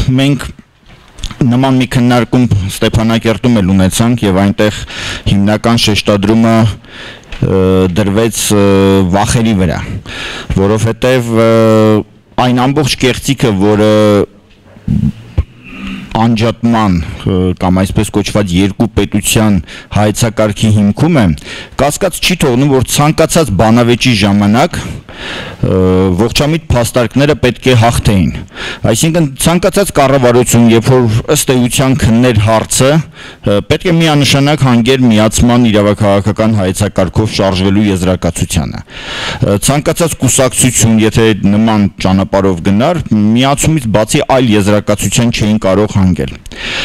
մենք նման մի քննարկում Ստեփանակերտում էլ ունեցանք եւ այնտեղ հիմնական շեշտադրումը դրվեց վախերի վրա, որովհետեւ այն ամբողջ կեղծիքը, որը անջատման կամ այսպես կոչված երկու պետության հայեցակարգի հիմքում է, կասկած չի թողնում, որ ցանկացած բանավեճի ժամանակ ողջամիտ փաստարկները պետք է հաղթեին։ Այսինքն ցանկացած կառավարություն, երբ որ ըստ էության քններ հարցը, պետք է միանշանակ հանգեր միացման իրավաքաղաքական հայեցակարգով շարժվելու եզրակացությանը։ Ցանկացած կուսակցություն, եթե նման ճանապարհով գնար, միացումից բացի այլ եզրակացության չէին կարող հանգել։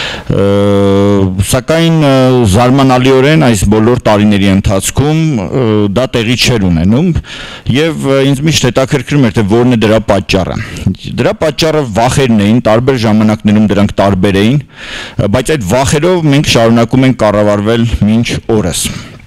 Սակայն զարմանալիորեն այս բոլոր տարիների ընթացքում դա տեղի չէր ունենում եւ ինձ միշտ հետաքրքրում էր, թե որն է դրա պատճառը։ Դրա պատճառը վախերն էին, տարբեր ժամանակներում դրանք տարբեր էին, բայց այդ վախերով մենք շարունակում ենք կառավարվել մինչ օրս։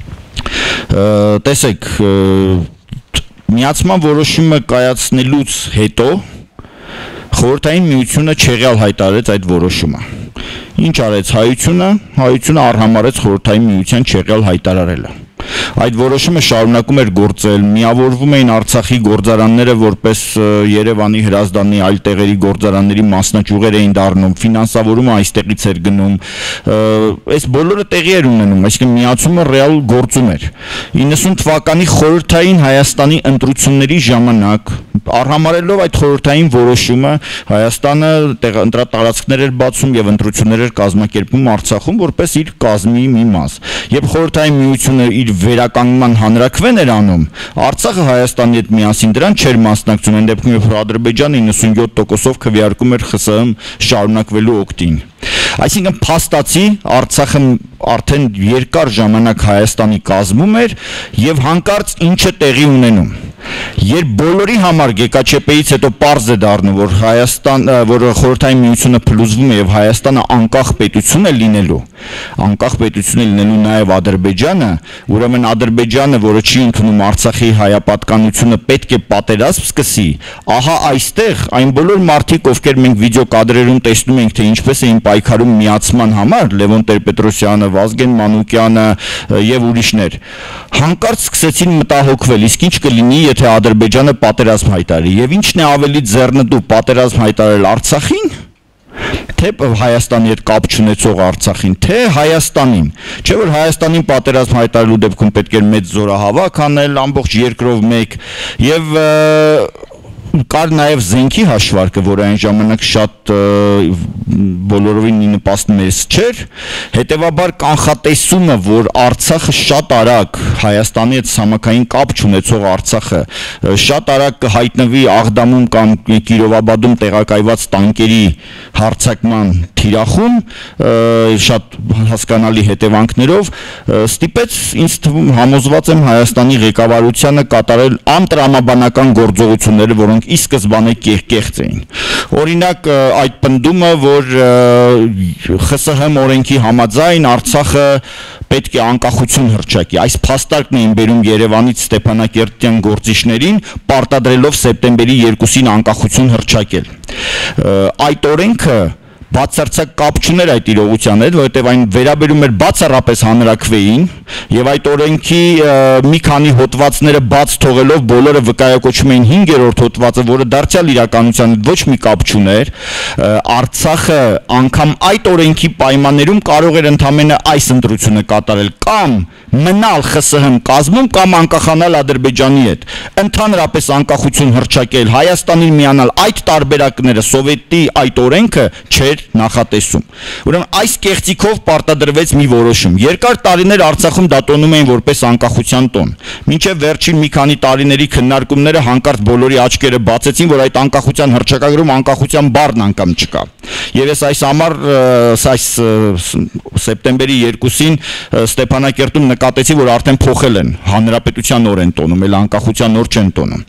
Տեսեք, միացման որոշումը կայացնելուց հետո Խորհրդային Միությունը չեղյալ հայտարարեց այդ որոշումը։ Ինչ արեց հայությունը արհամարեց Խորհրդային Միության չեղյալ հայտարարելը։ Այդ որոշումը շարունակում էր գործել, միավորվում էին Արցախի գործարանները, որպես Երևանի, Հրազդանի, այլ տեղերի գործարանների մասնաճյուղեր էին դառնում, ֆինանսավորումը այստեղից էր գնում, այս բոլորը տեղի էր ունենում, այսինքն միացումը ռեալ գործում էր։ 90 թվականի խորհրդային Հայաստանի ընտրությունների ժամանակ, արհամարելով այդ խորհրդային որոշումը, Հայաստանը ընտրատարածքներ էր բացում եւ ընտրություններ էր կազմակերպում Արցախում, որպես իր կազմի մի մաս։ Երբ խորհրդային միությունը իր վերականգնման հանրաքվեն էր անում, Արցախը Հայաստանի հետ միասին դրան չէր մասնակցում, այն դեպքում երբ Ադրբեջանը 97%-ով քվեարկում էր ԽՍՀՄ շարունակվելու օգտին։ Այսինքն փաստացի Արցախը արդեն երկար ժամանակ Հայաստանի կազմում էր եւ հանկարծ ինչը տեղի ունենում։ Երբ բոլորի համար ԳԿՉՊ-ից հետո պարզ է դառնում, որ որ Խորհրդային Միությունը փլուզվում է եւ Հայաստանը անկախ պետություն է լինելու, նաեւ Ադրբեջանը, ուրեմն Ադրբեջանը, որը չի ընդունում Արցախի հայապատկանությունը, պետք է պատերազմ սկսի։ Ահա այստեղ այն բոլոր մարդիկ, ովքեր մենք վիդեոկադրերում տեսնում ենք, թե ինչպես էին պայքարում միացման համար, Լևոն Տեր-Պետրոսյանը, Վազգեն Մանուկյանը եւ ուրիշներ, հանկարծ սկսեցին մտահոգվել, իսկ ինչ կլինի, եթե Ադրբեջանը պատերազմ հայտարարի, եւ ինչն է ավելի ձեռնտու, պատերազմ հայտարարել Արցախին, թե Հայաստանի հետ կապ չունեցող Արցախին, թե Հայաստանին, չէ՞ որ Հայաստանին պատերազմ հայտարարելու դեպքում պետք էր մեծ զորահավաք անել, ամբողջ երկրով մեկ, եւ կար նաև զենքի հաշվարկը, որը այն ժամանակ շատ բոլորովին նպաստ մեծ չէր, հետևաբար կանխատեսումը, որ Արցախը շատ արագ Հայաստանի հետ համակային կապ չունեցող Արցախը շատ արագ կհայտնվի Աղդամում կամ Կիրովաբադում տեղակայված տանկերի հարձակման թիրախում, շատ հասկանալի հետևանքներով, ստիպեց ինձ թվում համոզված եմ Հայաստանի ղեկավարությանը կատարել անտրամաբանական գործողությունները, որոնք ի սկզբանե կեղծ էին։ Օրինակ այդ պնդումը, որ ԽՍՀՄ օրենքի համաձայն Արցախը պետք է անկախություն հռչակի, այս փաստարկն էին բերում Երևանից Ստեփանակերտյան գործիչներին, պարտադրելով սեպտեմբերի 2-ին անկախություն հռչակել։ Այդ օրենքը բացարձակ կապ չուներ այդ իրողության հետ, որովհետև այն վերաբերում էր բացառապես հանրաքվեին եւ այդ օրենքի մի քանի հոդվածները բաց թողելով բոլորը վկայակոչում էին 5-րդ հոդվածը, որը դարձյալ իրականության հետ ոչ մի կապ չուներ, Արցախը անգամ այդ օրենքի պայմաններում կարող էր ընդամենը այս ընտրությունը կատարել կամ մնալ ԽՍՀՄ կազմում կամ անկախանալ Ադրբեջանի հետ, ընդհանրապես անկախություն հռչակել, Հայաստանին միանալ, այդ տարբերակները սովետի այդ օրենքը չէր նախատեսում։ Ուրեմն այս կեղծիքով պարտադրվեց մի որոշում։ Երկար տարիներ Արցախում դա տոնում էին որպես անկախության տոն։ Մինչև վերջին մի քանի տարիների քննարկումները հանկարծ բոլորի աչքերը բացեցին, որ այդ անկախության հռչակագրում անկախության բառն անգամ չկա։ Եվ ես այս համար սեպտեմբերի 2-ին Ստեփանակերտում նկատեցի, որ արդեն փոխել են հանրապետության օր են տոնում, էլ անկախության օր չեն տոնում։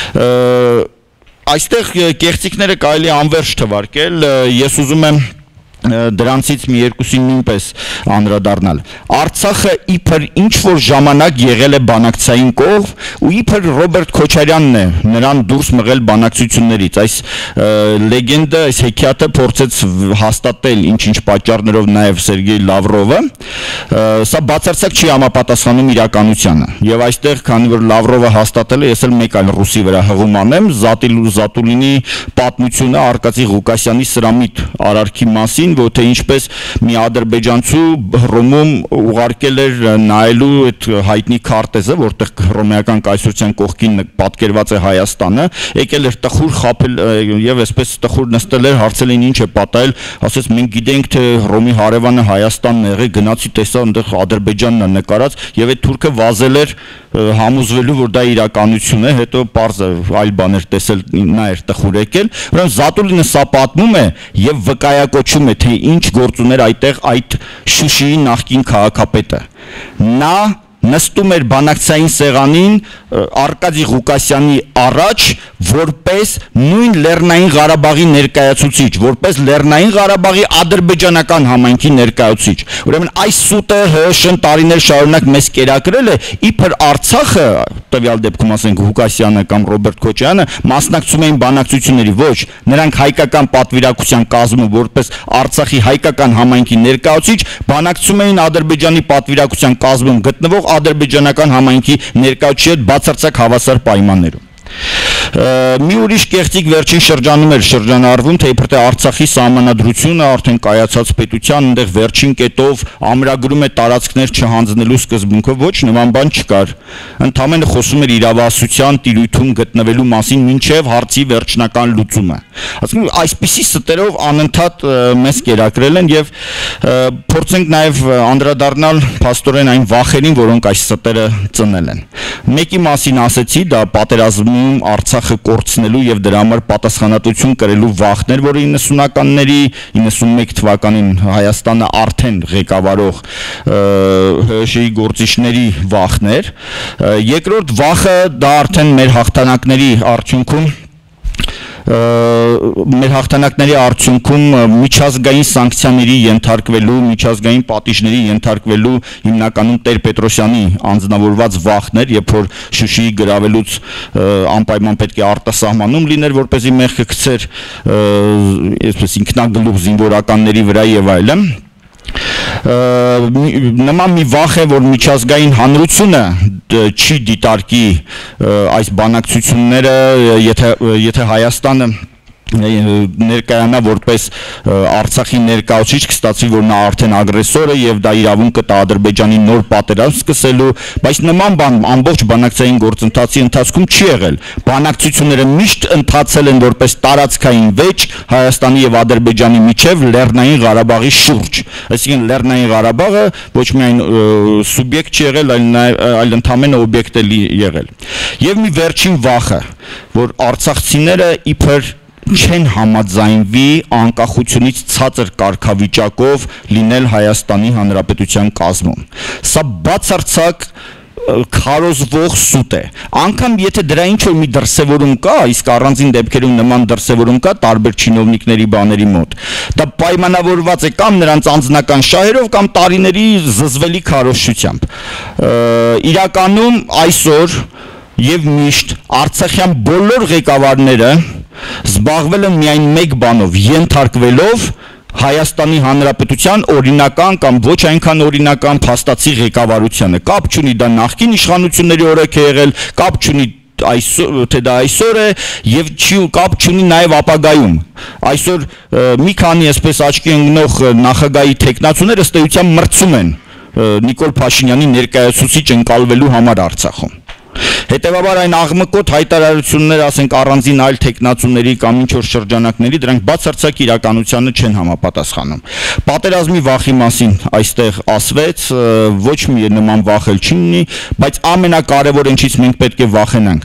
Այստեղ կեղծիքները կարելի է անվերջ թվարկել, ես ուզում եմ դրանցից մի երկուսին նույնպես անդրադառնալ։ Արցախը իբր ինչ որ ժամանակ եղել է բանակցային կողմ ու իբր Ռոբերտ Քոչարյանն է նրան դուրս մղել բանակցություններից։ Այս լեգենդը, այս հեքիաթը փորձեց հաստատել ինչ-ինչ պատճառներով նաև Սերգեյ Լավրովը, սա բացարձակ չի համապատասխանում իրականությանը։ Եվ այստեղ, քանի որ Լավրովը հաստատել է, ես էլ մեկ այլ ռուսի վրա հղում անեմ, Զատուլինի պատմությունը Արկադի Ղուկասյանի սրամիտ արարքի մասին, որ թե ինչպես մի ադրբեջանցու Հռոմում ուղարկել էր նայելու այդ հայտնի քարտեզը, որտեղ հռոմեական կայսրության կողքին պատկերված է Հայաստանը, եկել էր տխուր խաբել եւ այսպես տխուր նստել էր, հարցել են ինչ է պատահել, ասեց մենք գիտենք թե Հռոմի հարևանը Հայաստանն է եղել, գնացի տեսա այնտեղ Ադրբեջանն է նկարած եւ այդ թուրքը վազել էր համոզվելու որ դա իրականություն է, հետո պարզ այլ բաներ տեսել, նա էր տխուր եկել, ուրեմն Զատուլինը սա պատմում է եւ վկայակոչում է թե ինչ գործ ուներ այդտեղ այդ Շուշիի նախկին քաղաքապետը։ Նա նստում էր բանակցային սեղանին Արկադի Ղուկասյանի առաջ որպես նույն Լեռնային Ղարաբաղի ներկայացուցիչ, որպես Լեռնային Ղարաբաղի ադրբեջանական համայնքի ներկայացուցիչ։ Ուրեմն այս սուտը ՀՀՇ-ն տարիներ շարունակ մեզ կերակրել է, իբր Արցախը, տվյալ դեպքում ասենք Ղուկասյանը կամ Ռոբերտ Քոչարյանը մասնակցում էին բանակցությունների, ոչ, նրանք հայկական պատվիրակության կազմում որպես Արցախի հայկական համայնքի ներկայացուցիչ բանակցում էին Ադրբեջանի պատվիրակության կազմում գտնվող ադրբեջանական համայնքի ներկայացուցիչի հետ բացարձակ հավասար պայմաններում։ Մի ուրիշ կեղծիք վերջին շրջանում էր շրջանառվում, թե իբր թե Արցախի սահմանադրությունը արդեն կայացած պետության այնտեղ վերջին կետով ամրագրում է տարածքներ չհանձնելու սկզբունքով, ոչ, նման բան չկար։ Ընդամենը խոսում էր իրավասության տիրույթում գտնվելու մասին մինչև հարցի վերջնական լուծումը։ Ասում այսպիսի ստերով անընդհատ մեզ կերակրել են եւ փորձենք նաեւ անդրադառնալ փաստորեն այն վախերին, որոնք այս ստերը ծնել են։ Մեկի մասին ասեցի, դա պատերազմի Արցախը կորցնելու եւ դրա համար պատասխանատվություն կրելու վախներ, որը 90-ականների 91 թվականին Հայաստանը արդեն ղեկավարող ՀՀՇ-ի գործիչների վախներ։ Երկրորդ վախը դա արդեն մեր հաղթանակների արդյունքում միջազգային սանկցիաների ենթարկվելու, միջազգային պատիժների ենթարկվելու հիմնականում Տեր-Պետրոսյանի անձնավորված վախներ, երբ որ Շուշիի գրավելուց անպայման պետք է արտասահմանում լիներ, որպեսզի մեղքը գցեր այսպես ինքնագլուխ զինվորականների վրա եւ այլն։ Նման մի վախ է, որ միջազգային հանրությունը չի դիտարկի այս բանակցությունները, եթե Հայաստանը ներկայանա որպես Արցախի ներկայացուցիչ, կստացվի որ նա արդեն ագրեսոր է եւ դա իրավունք կտա Ադրբեջանի նոր պատերազմ սկսելու, բայց նման բան ամբողջ բանակցային գործընթացի ընթացքում չի եղել։ Բանակցությունները միշտ ընթացել են որպես տարածքային վեճ Հայաստանի եւ Ադրբեջանի միջև Լեռնային Ղարաբաղի շուրջ։ Այսինքն Լեռնային Ղարաբաղը ոչ միայն սուբյեկտ չի եղել, այլ ընդամենը օբյեկտ է եղել։ Եվ մի վերջին վախը, որ արցախցիները իբր չեն համաձայնվի անկախությունից ցածր կարգավիճակով լինել Հայաստանի Հանրապետության կազմում։ Սա բացարձակ քարոզվող սուտ է։ Անկամ եթե դրա ինչ-որ մի դրսևորում կա, իսկ առանձին դեպքերում նման դրսևորում կա տարբեր չինովնիկների բաների մոտ, դա պայմանավորված է կամ նրանց անձնական շահերով կամ տարիների զզվելի քարոզչությամբ։ Իրականում այսօր եւ միշտ արցախյան բոլոր ղեկավարները զբաղվել են միայն մեկ բանով, ենթարկվելով Հայաստանի Հանրապետության օրինական կամ ոչ այնքան օրինական փաստացի ղեկավարությանը։ Կապ չունի դա նախկին իշխանությունների օրոք է եղել, կապ չունի թե դա այսօր է եւ կապ չունի նաեւ ապագայում։ Այսօր մի քանի այսպես աչքի ընկնող նախագահի տեխնացուները ըստ էության մրցում են Նիկոլ Փաշինյանի ներկայացուցիչ ընկալվելու համար Արցախում։ Հետևաբար այն աղմկոտ հայտարարությունները, ասենք առանձին այլ տեխնացուների կամ ինչ-որ շրջանակների, դրանք բացարձակ իրականությանը չեն համապատասխանում։ Պատերազմի վախի մասին այստեղ ասվեց, ոչ մի նման վախ էլ չի լինի, բայց ամենակարևոր ինչից մենք պետք է վախենանք,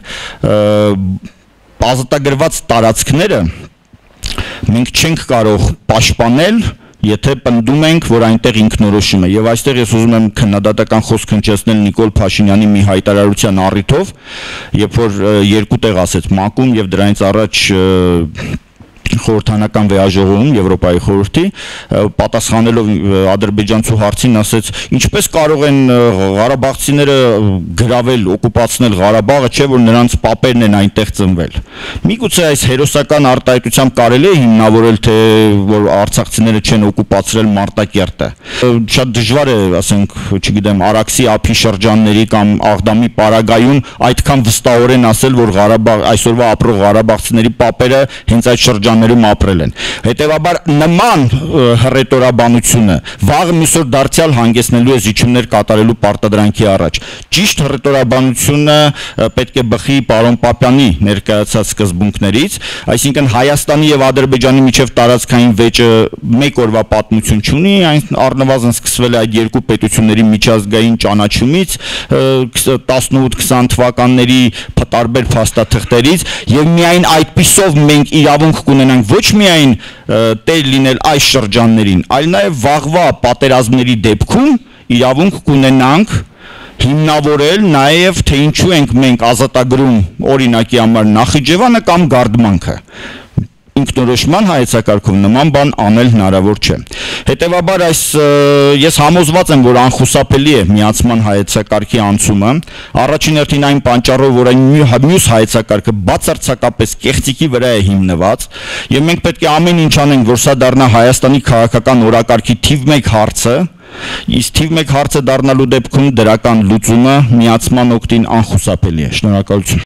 ազատագրված տարածքները մենք չենք կարող պաշտպանել, եթե պնդում ենք, որ այնտեղ ինքնորոշում է։ Եվ այստեղ ես ուզում եմ քննադատական խոսք հնչեցնել Նիկոլ Փաշինյանի մի հայտարարության առիթով, երբ որ երկու տեղ ասեց ՄԱԿ-ում եւ դրանից առաջ խորհրդանական վեաժողովում Եվրոպայի խորհրդի պատասխանելով ադրբեջանցու հարցին ասեց ինչպես կարող են ղարաբաղցիները գրավել օկուպացնել Ղարաբաղը չէ որ նրանց պապերն են այնտեղ ծնվել միգուցե այս հերոսական արտահայտությամբ կարելի է հիմնավորել թե որ արցախցիները չեն օկուպացրել Մարտակերտը շատ դժվար է ասենք չգիտեմ Արաքսի ափի շրջանների կամ Աղդամի պարագայում այդքան վստահորեն ասել որ Ղարաբաղ այսօրվա ապրող ղարաբաղցիների պապերը հենց այդ շրջաններում ապրել են հետևաբար նման հռետորաբանությունը վաղ միսօր դարձյալ հանգեցնելու է զիջումներ կատարելու պարտադրանքի առաջ ճիշտ հռետորաբանությունը պետք է բխի պարոն Պապյանի ներկայացած սկզբունքներից այսինքն Հայաստանի եւ Ադրբեջանի միջև տարածքային վեճը մեկ օրվա պատմություն չունի այն առնվազն սկսվել է այդ երկու պետությունների միջազգային ճանաչումից 18-20 թվականների տարբեր փաստաթղթերից եւ միայն այդպիսով մենք իրավունք կունենանք ոչ միայն տեր լինել այս շրջաններին այլ նաեւ վաղվա պատերազմների դեպքում իրավունք կունենանք հիմնավորել նաև թե ինչու ենք մենք ազատագրում օրինակի համար Նախիջևանը կամ Գարդմանքը ինքնորոշման հայեցակարգով նման բան անել հնարավոր չէ հետևաբար ես համոզված եմ որ անխուսափելի է միացման հայեցակարգի անցումը առաջին հերթին այն պատճառով որ այն մյուս հայեցակարգը բացարձակապես կեղծիքի վրա է հիմնված եւ մենք պետք է ամեն ինչ անենք որ սա դառնա Հայաստանի քաղաքական օրակարգի թիվ 1 հարցը իսկ թիվ 1 հարցը դառնալու դեպքում դրական լուծումը միացման օգտին անխուսափելի է շնորհակալություն